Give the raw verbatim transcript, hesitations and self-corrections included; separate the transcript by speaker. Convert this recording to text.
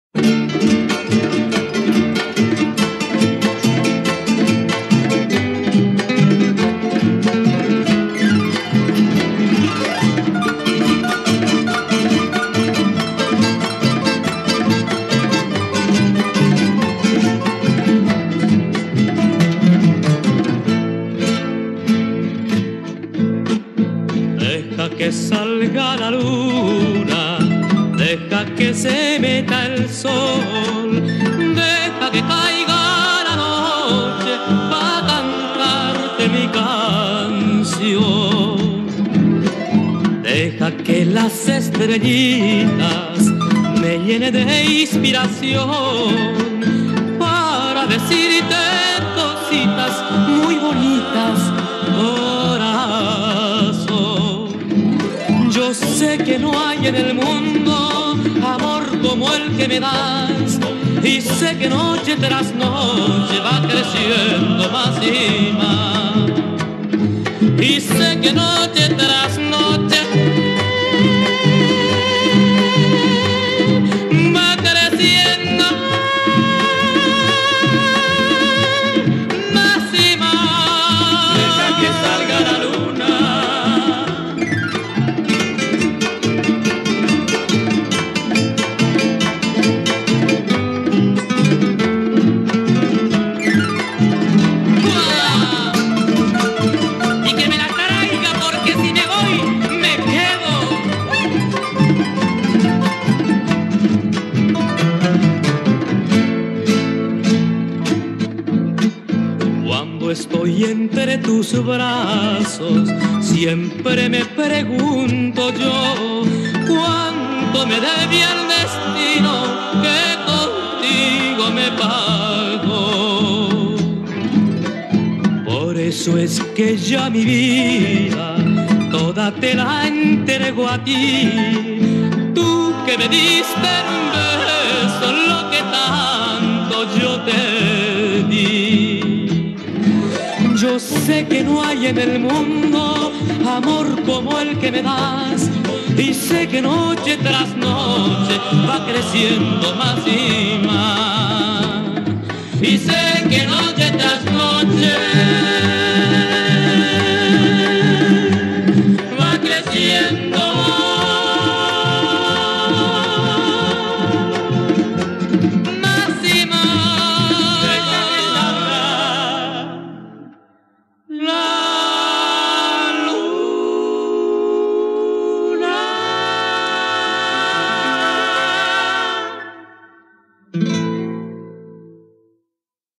Speaker 1: Que salga la luna, deja que se meta el sol, deja que caiga la noche para cantarte mi canción. Deja que las estrellitas me llenen de inspiración para decirte cositas muy bonitas, corazón. Yo sé que no hay en el mundo amor como el que me das, y sé que noche tras noche va creciendo más y más, y sé que noche tras noche va creciendo más y más. Deja que salga la luna, estoy entre tus brazos, siempre me pregunto yo cuánto me debía el destino que contigo me pagó. Por eso es que ya mi vida toda te la entrego a ti, tú que me diste en un beso lo que tanto yo te di. Yo sé que no hay en el mundo amor como el que me das, y sé que noche tras noche va creciendo más y más, y sé que noche tras noche va creciendo.